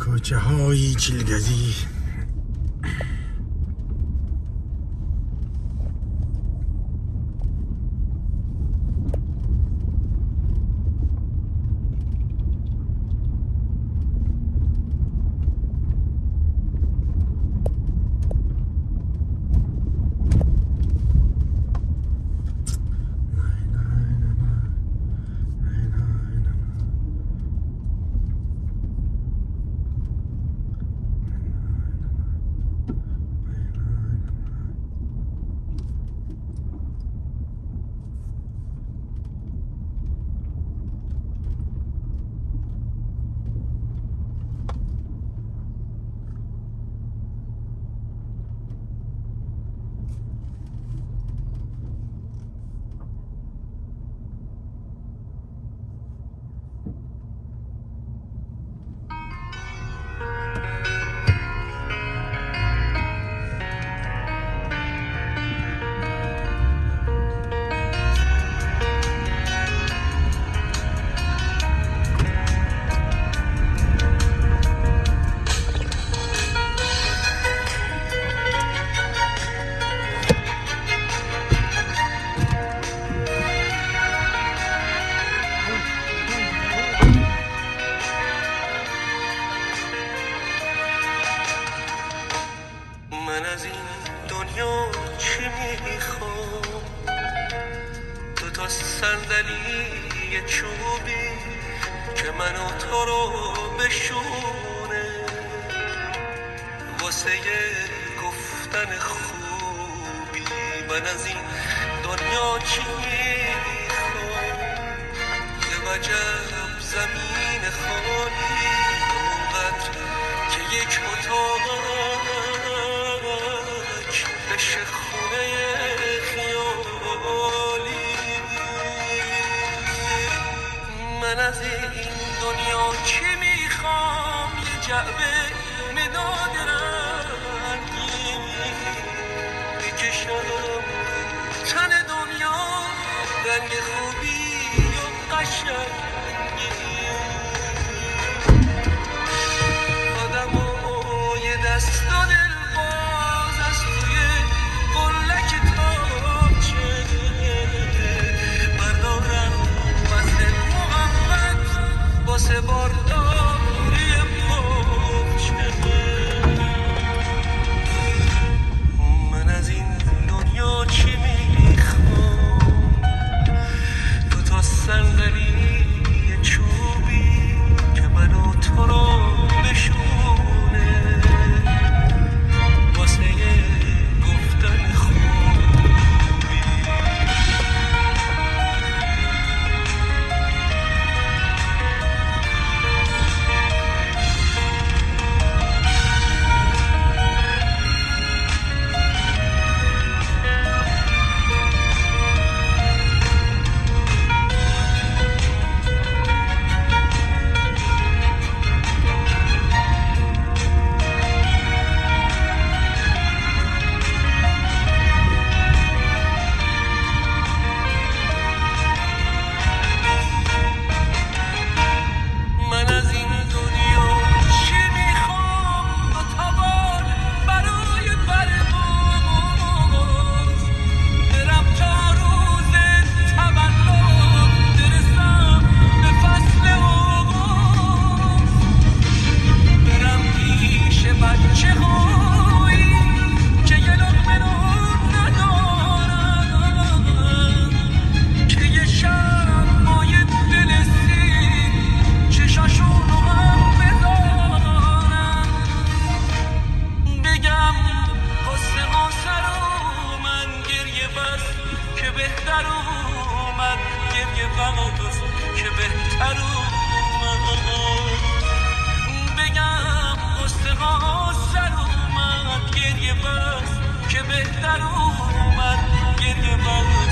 کوچه های چیلگزی. من از این دنیا چی میخوام؟ تو تا صندلی چوبی که منو تو رو بشونه، واسه گفتن خوبی. من از این دنیا چی میخوام؟ یه وجب زمین خالی اونقدر که یک اتاقک بشه خونه خیالی. من از این دنیا چی میخوام؟ یه جعبه مداد رنگی بکشم تن دنیا، رنگ خوبی و قشنگی. آدمای دست و دل باز از توی قلک تاچه بردارم وزن محبت واسه بارداری پاچه. من از این دنیا چی میخوام؟ تو تا صندلی چوبی که منو تو رو بشونه، واسه گفتن خوبی. که بهتر اومد گریه بس که بهتر اومد، بگم قصه ها سر اومد گریه بس که بهتر اومد گریه بس.